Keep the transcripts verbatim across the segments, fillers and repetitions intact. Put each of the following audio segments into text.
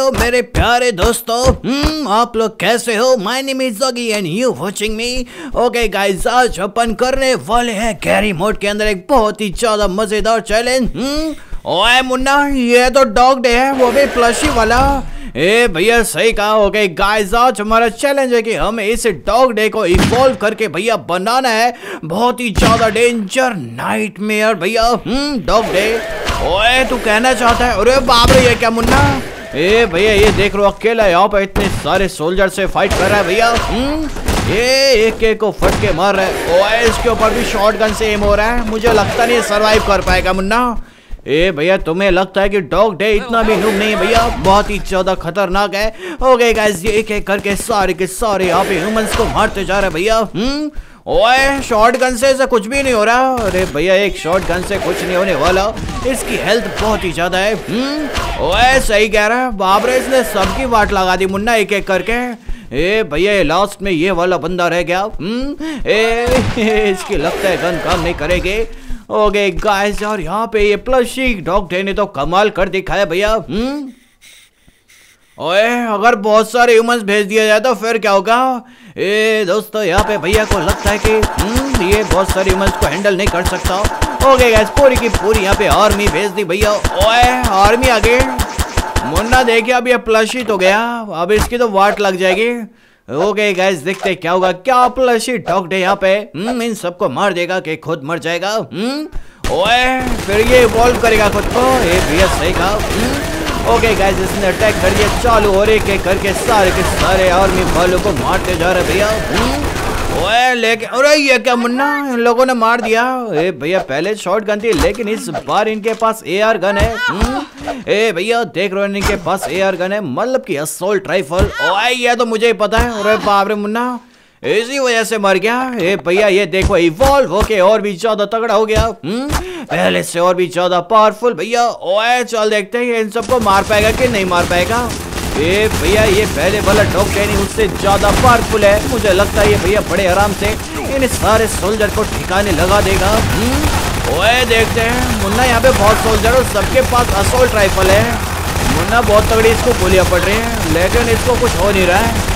Hello मेरे प्यारे दोस्तों, हम्म आप लोग कैसे हो? My name is Zogi and you watching me. Okay guys, आज अपन करने वाले हैं कैरी मोड के अंदर एक बहुत ही ज्यादा मजेदार चैलेंज। हम्म ओए मुन्ना, ये तो डॉग डे है, वो भी प्लशी वाला। ए भैया सही कहा। ओके गाइस, आज हमारा चैलेंज है कि हमें इस डॉग डे को इवॉल्व करके भैया बनाना है बहुत ही ज्यादा डेंजर नाइटमेयर भैया। Hmm dog day. ओए तू कहना चाहता है? अरे बाप रे, ये क्या मुन्ना? ए भैया ये देख लो, अकेला यहाँ पे इतने सारे सोल्जर से फाइट कर रहा है भैया। हम्म ये एक एक को फट के मार रहा है। ओए इसके ऊपर भी शॉट गन से एम हो रहा है। मुझे लगता नहीं सरवाइव कर पाएगा मुन्ना। ए भैया तुम्हें लगता है कि डॉग डे इतना भी नूब नहीं है भैया, बहुत ही ज्यादा खतरनाक है। ओके गाइस, ये एक एक करके सारे के सारे यहाँ पे ह्यूमंस को मारते जा रहे हैं भैया। हम्म ओए शॉट गन से ऐसा कुछ भी नहीं हो रहा। अरे भैया एक शॉट गन से कुछ नहीं होने वाला, इसकी हेल्थ बहुत ही ज्यादा है। हम्म ओए सही कह रहा है, बाप रे इसने सबकी वाट लगा दी मुन्ना एक एक करके। ए भैया लास्ट में ये वाला बंदा रह गया। हम्म ए इसकी लगता है गन काम नहीं करेगी। ओके गाइस, और यहाँ पे ये प्लशी डॉग डे ने तो कमाल कर दिखाया भैया। हम्म ओए अगर बहुत सारे ह्यूमंस भेज दिया जाए तो फिर क्या होगा? ए दोस्तों, यहाँ पे भैया को लगता है कि हम्म ये बहुत सारे ह्यूमंस को हैंडल नहीं कर सकता। ओके गाइस, पूरी की पूरी यहाँ पे आर्मी भेज दी भैया। ओए आर्मी आ गई। मुन्ना देखिए, अब ये प्लशी तो गया, अब इसकी तो वाट लग जाएगी। ओके गाइस, देखते क्या होगा। क्या प्लशी डॉग डे यहाँ पे हम्म इन सबको मार देगा कि खुद मर जाएगा? हम्म ओए फिर ये इवॉल्व करेगा खुद को। ए भैया सही कहा। ओके गाइस, इसने अटैक कर दिया चालू, और एक एक करके सारे के सारे आर्मी वालों को मारते जा रहे भैया। ओए लेकिन अरे ये क्या मुन्ना, इन लोगों ने मार दिया। ए भैया पहले शॉट गन थी, लेकिन इस बार इनके पास ए आर गन है। ए भैया देख रहे हो, इनके पास ए आर गन है, मतलब कि असॉल्ट राइफल। ओए ये तो मुझे ही पता है। अरे बाप रे मुन्ना, इसी वजह से मर गया। ए भैया ये देखो, इवॉल्व होके और भी ज्यादा तगड़ा हो गया। हम्म पहले से और भी ज्यादा पावरफुल भैया। ओए चल देखते हैं इन सबको मार पाएगा कि नहीं मार पाएगा। ए भैया ये पहले वाला डॉग डे नहीं, उससे ज्यादा पावरफुल है। मुझे लगता है ये भैया बड़े आराम से इन सारे सोल्जर को ठिकाने लगा देगा। हम्म ओए देखते हैं। मुन्ना यहाँ पे बहुत सोल्जर और सबके पास असॉल्ट राइफल है। मुन्ना बहुत तगड़ी इसको गोलियां पड़ रही हैं, लेकिन इसको कुछ हो नहीं रहा है।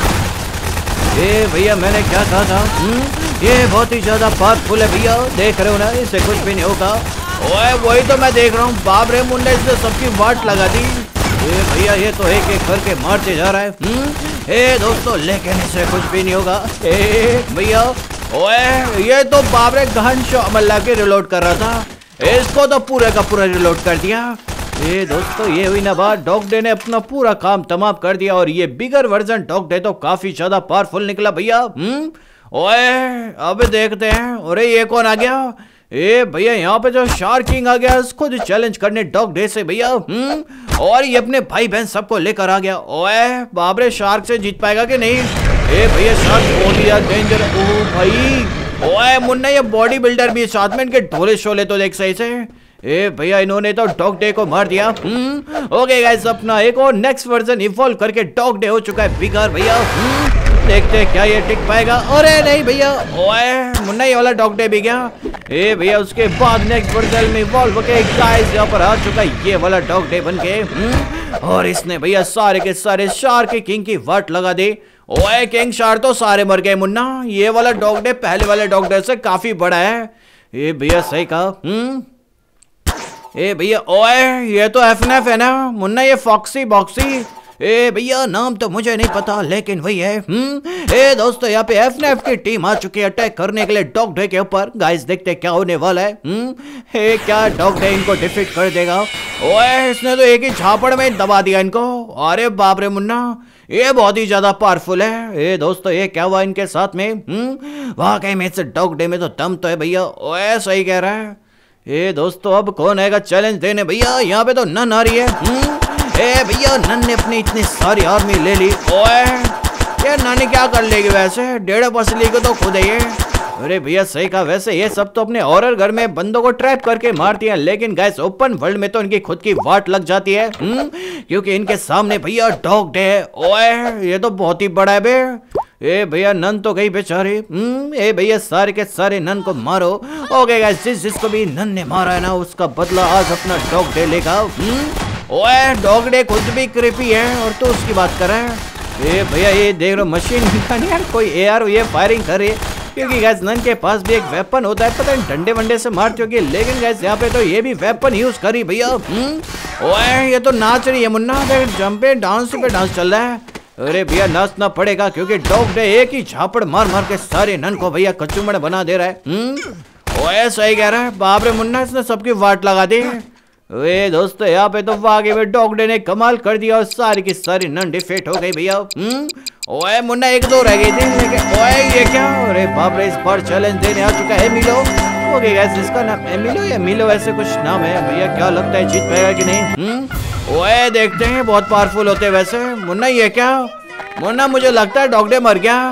ए भैया मैंने क्या कहा था? हम्म ये बहुत ही ज्यादा पावरफुल है भैया, देख रहे हो ना, इससे कुछ भी नहीं होगा। ओए वही तो मैं देख रहा हूँ, बाप रे मुन्ना इसने सबकी वाट लगा दी। ए भैया ये तो एक एक करके मारते जा रहा है। हम्म ए दोस्तों, लेकिन इससे कुछ भी नहीं होगा। ए भैया ओए ये तो बाप रे गहन शॉट मल्ला के रिलोड कर रहा था, इसको तो पूरे का पूरा रिलोड कर दिया। ये दोस्तों ये हुई ना बात, डॉग डे ने अपना पूरा काम तमाम कर दिया, और ये बिगर वर्जन डॉग डे तो काफी ज्यादा पावरफुल निकला भैया। हम्म ओए अब देखते हैं। अरे ये कौन आ गया? ए भैया यहाँ पे जो शार्क किंग आ गया, उसको जो चैलेंज करने डॉग डे से भैया। हम्म और ये अपने भाई बहन सबको लेकर आ गया। ओए बाबरे शार्क से जीत पाएगा कि नहीं? ए भैया शार्क बहुत ही डेंजर। ओ भाई ओए मुन्ना, ये बॉडी बिल्डर भी साथ में, इनके ढोले शोले तो देख सही से। ए भैया इन्होंने तो डॉग डे को मार दिया। हम्म ओके गाइस, अपना एक और नेक्स्ट वर्जन इवॉल्व करके डॉग डे हो चुका है बिगर भैया। हम्म देखते हैं क्या ये टिक पाएगा। अरे नहीं भैया, ओए मुन्ना ये वाला डॉग डे भी गया। ए भैया उसके बाद नेक्स्ट वर्जन में इवॉल्व होके गाइस यहाँ पर आ चुका है ये वाला डॉग डे बन के। और इसने भैया सारे के सारे शार्क के किंग की वाट लगा दी। ओए किंग शार्क तो सारे मर गए मुन्ना, ये वाला डॉग डे पहले वाले डॉग डे से काफी बड़ा है। ए भैया सही कहा। हम्म ए भैया ओए ये तो एफ एन एफ है ना मुन्ना, ये फॉक्सी बॉक्सी। ए भैया नाम तो मुझे नहीं पता, लेकिन वही है। हम्म ए दोस्तों, यहाँ पे एफ एन एफ की टीम आ चुकी है अटैक करने के लिए डॉग डे के ऊपर। गाइस देखते क्या होने वाला है। हम्म ए क्या डॉग डे इनको डिफीट कर देगा? ओए इसने तो एक ही झापड़ में दबा दिया इनको। अरे बाप रे मुन्ना, ये बहुत ही ज्यादा पावरफुल है। ए दोस्तों ये क्या हुआ इनके साथ में? हम्म वाकई में इस डॉग डे में तो दम तो है भैया। ओए सही कह रहा है। ए दोस्तों अब कौन आएगा चैलेंज देने? भैया यहाँ पे तो नन आ रही है। हम्म ए भैया नन ने अपनी इतनी सारी आर्मी ले ली। ओए ये नन क्या कर लेगी वैसे, डेढ़ पसली को तो खुद है ये। अरे भैया सही कहा। वैसे ये सब तो अपने हॉरर घर में बंदों को ट्रैप करके मारती हैं, लेकिन गाइस ओपन वर्ल्ड में तो इनकी खुद की वाट लग जाती है। हम्म क्योंकि इनके सामने भैया डॉग डे है। ओए ये तो बहुत ही बड़ा है बे। ए भैया नन तो गई बेचारी। हम्म ए भैया सारे के सारे नन को मारो। ओके गाइस, जिस जिसको भी नन ने मारा है ना, उसका बदला आज अपना डॉग डे लेगा। हम्म ओए डॉग डे खुद भी क्रिपी है और तू उसकी बात कर रहा है। ए भैया ये देख रहे मशीन यार कोई ए आर ये फायरिंग कर रही है, क्योंकि गैस नन के पास भी एक वेपन होता है, पता नहीं डंडे वंडे से मारती होगी, लेकिन गैस यहाँ पे तो ये भी वेपन यूज करी भैया। ओए ये तो नाच रही है मुन्ना, देख जंपे डांस पे डांस चल रहा है। अरे भैया नाचना पड़ेगा क्योंकि डॉग डे एक ही झापड़ मार मार के सारे नन को भैया कचूमड़ बना दे रहा है। ओए सही कह रहा है, बाप रे मुन्ना इसने सबकी वाट लगा दी। ओए दोस्तों यहाँ पे तो वाकई में डॉग डे ने कमाल कर दिया और सारी की सारी नन डिफीट हो गई भैया। ओए मुन्ना एक दो रह गई थी, लेकिन ओए ये क्या, अरे बाप रे इस बार चैलेंज देने आ चुका है मिलो। ओके गाइस इसका नाम एमिलो या मिलो ऐसे कुछ नाम है भैया, क्या लगता है जीत पाएगा कि नहीं। हम्म ओए देखते हैं, बहुत पावरफुल होते हैं वैसे। मुन्ना ये क्या, मुन्ना मुझे लगता है डॉग डे मर गया।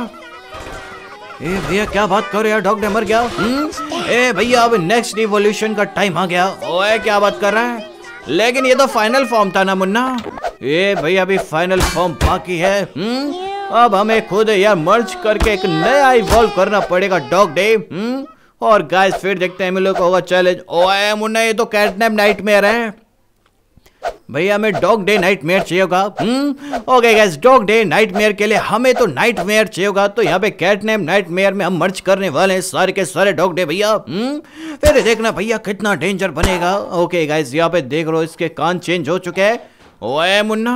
ए भैया क्या बात कर रहे यार, डॉग डे मर गया। हम्म ए भैया अब नेक्स्ट इवोल्यूशन का टाइम आ गया। ओए क्या बात कर रहा है, लेकिन ये तो फाइनल फॉर्म था ना मुन्ना। ए भैया अभी फाइनल फॉर्म बाकी है। हम्म अब हमें खुद यार मर्ज करके एक नया इवॉल्व करना पड़ेगा डॉग डे। हम्म और गाइस फिर देखते हैं मिलो को होगा चैलेंज। ओए मुन्ना ये तो कैटनैप नाइटमेयर है भैया, हमें डॉग डे नाइटमेयर चाहिए होगा। Hmm okay guys dog day nightmare के लिए हमें तो नाइटमेयर चाहिए होगा, तो यहाँ पे कैटनैप नाइटमेयर में हम मर्ज करने वाले हैं सारे के सारे डॉग डे भैया। हम्म फिर देखना भैया कितना डेंजर बनेगा। ओके गाइस यहाँ पे देख लो इसके कान चेंज हो चुके हैं। ओए मुन्ना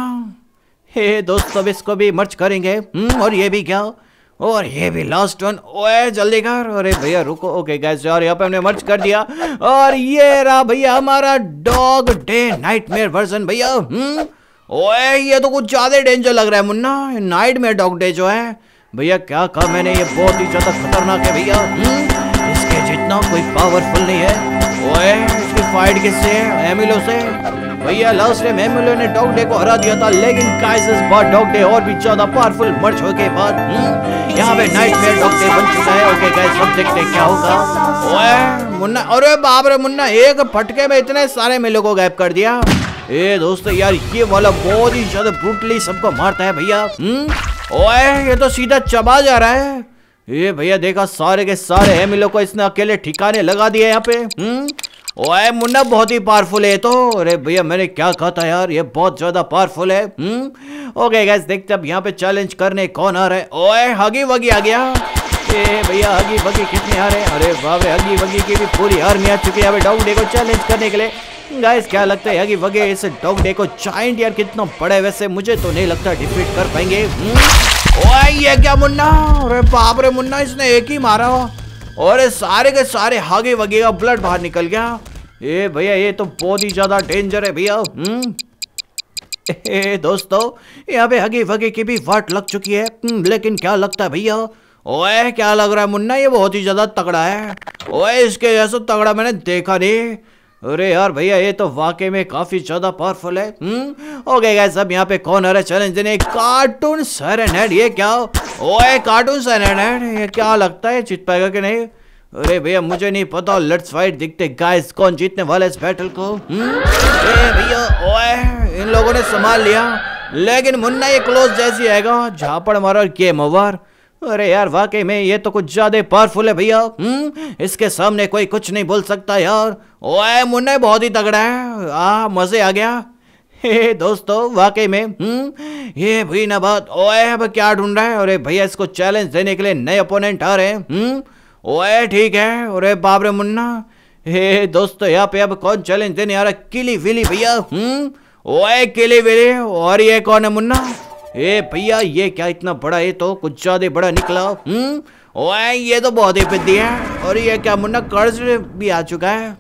हे दोस्तों इसको भी मर्ज करेंगे। हम्म और ये भी क्या, और ये भी लास्ट वन। ओए जल्दी कर, अरे भैया रुको। ओके गाइस यार यहाँ पे हमने मर्ज कर दिया और ये रहा भैया हमारा डॉग डे नाइटमेयर वर्जन भैया। हम्म ओए ये तो कुछ ज्यादा डेंजर लग रहा है मुन्ना, नाइटमेयर डॉग डे जो है भैया क्या कहा मैंने, ये बहुत ही ज्यादा खतरनाक है भैया। इसके जितना कोई पावरफुल नहीं है। ओए इसकी फाइट किससे है, एमिलो से भैया। लास्ट टाइम एमिलो ने डॉग डे को हरा दिया था, लेकिन गाइस इस बार डॉग डे और भी ज्यादा पावरफुल मर्ज होने के बाद यहाँ पे नाइटमेयर डॉग डे बन चुका है। ओके गाइस अब देखते हैं क्या होगा। ओए मुन्ना, अरे बाप रे मुन्ना एक फटके में इतने सारे मिलो को गायब कर दिया। ए दोस्तों यार ये वाला बहुत ही ज्यादा ब्रूटली सबको मारता है भैया। ओए ये तो सीधा चबा जा रहा है। ये भैया देखा सारे के सारे एमिलो को इसने अकेले ठिकाने लगा दिए यहाँ पे। हम्म ओए मुन्ना बहुत ही पावरफुल है तो। अरे भैया मैंने क्या कहा था यार, ये बहुत ज्यादा पावरफुल है। हम्म ओके गाइस देखते अब यहाँ पे चैलेंज करने कौन आ रहा है। ओए हगी वगी आ गया। ए भैया हगी वगी कितने आ रहे हैं, अरे बाबे हगी वगी की भी पूरी आर्मी आ चुकी है यहाँ पे डॉग डे को चैलेंज करने के लिए। गाइस क्या लगता है हगी वगी इस डॉग डे को, जायंट यार कितना बड़ा है वैसे, मुझे तो नहीं लगता डिफीट कर पाएंगे। ओए ये क्या मुन्ना, अरे बाप रे मुन्ना इसने एक ही मारा और सारे के सारे हागे वगे का ब्लड बाहर निकल गया। ए भैया ये तो बहुत ही ज्यादा डेंजर है भैया। हम्म ए दोस्तों यहाँ पे हगी वगे की भी वाट लग चुकी है, लेकिन क्या लगता है भैया। ओए क्या लग रहा है मुन्ना, ये बहुत ही ज्यादा तगड़ा है। ओए इसके जैसा तगड़ा मैंने देखा नहीं। अरे यार भैया ये तो वाकई में काफी ज्यादा पावरफुल है। हम्म ओके गाइस अब यहाँ पे कौन आ रहा है चैलेंज देने, कार्टून सायरनहेड। ये क्या, ओए कार्टून सायरनहेड ये क्या लगता है जीत पाएगा कि नहीं। अरे भैया मुझे नहीं पता, लेट्स फाइट देखते गाइस कौन जीतने वाला है इस बैटल को। ए भैया ओए इन लोगों ने संभाल लिया, लेकिन मुन्ना ये क्लोज जैसी आएगा, झापड़ मारो गेम ओवर। अरे यार वाकई में ये तो कुछ ज्यादा पावरफुल है भैया। हम्म इसके सामने कोई कुछ नहीं बोल सकता यार। ओए मुन्ना बहुत ही तगड़ा है, आ मजे आ गया। हे दोस्तों वाकई में हम्म ये भी ना बात। ओए अब क्या ढूंढ रहा है, अरे भैया इसको चैलेंज देने के लिए नए ओपोनेंट आ रहे हैं। हम्म ओए ठीक है, अरे बाप रे मुन्ना। हे दोस्तों यहाँ पे अब कौन चैलेंज देने आ रहा है, किली विली भैया। हम्म ओए किली विली, और ये कौन है मुन्ना। ए भैया ये क्या इतना बड़ा, ये तो कुछ ज्यादा बड़ा निकला। हम्म ओए ये तो बहुत ही पिद्दी है, और ये क्या मुन्ना कर्ज भी आ चुका है।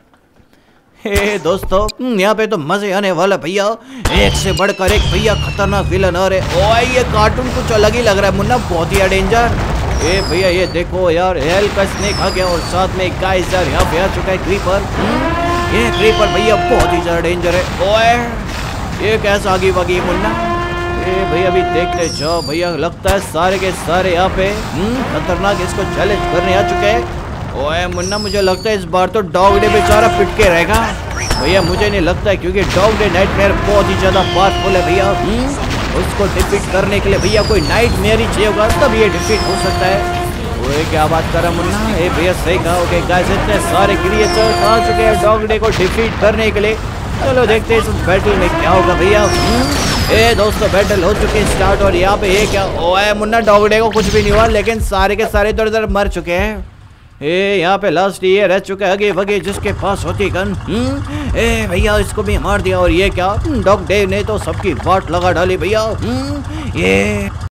हे दोस्तों यहाँ पे तो मजे आने वाला भैया, एक से बढ़कर एक भैया खतरनाक विलन आ रहे। ओए ये कार्टून कुछ अलग ही लग रहा है मुन्ना, बहुत ही डेंजर। ए भैया ये देखो यार हेल का स्नेक आ गया, और साथ में गाइस यार यहाँ पे आ चुका है क्रीपर। ये क्रीपर भैया बहुत ही ज्यादा डेंजर है। ओए ये कैसा आगे वगी मुन्ना। ए भैया अभी देखते जाओ भैया, लगता है सारे के सारे यहाँ पे खतरनाक इसको चैलेंज करने आ चुके हैं। ओए मुन्ना मुझे लगता है इस बार तो डॉग डे बेचारा पिट के रहेगा भैया, मुझे नहीं लगता है, क्योंकि डॉग डे नाइटमेयर बहुत ही ज्यादा पावरफुल है भैया। उसको डिफीट करने के लिए भैया कोई नाइटमेयर ही चाहिए होगा, तब ये डिफीट हो सकता है। ओए क्या बात कर रहा मुन्ना, ए भैया सही कहा। ओके गाइस इतने सारे क्रिएचर्स आ चुके हैं डॉग डे को डिफीट करने के लिए। चलो देखते हैं इस बैटल में क्या होगा भैया। ए दोस्तों बैटल हो चुकी है स्टार्ट और यहाँ पे ये क्या ओए मुन्ना डॉगडे को कुछ भी नहीं हुआ लेकिन सारे के सारे इधर उधर मर चुके हैं। ए यहाँ पे लास्ट ये रह चुका है आगे वगे जिसके पास होती गन। ए भैया इसको भी मार दिया और ये क्या डॉग डे ने तो सबकी वाट लगा डाली भैया। ये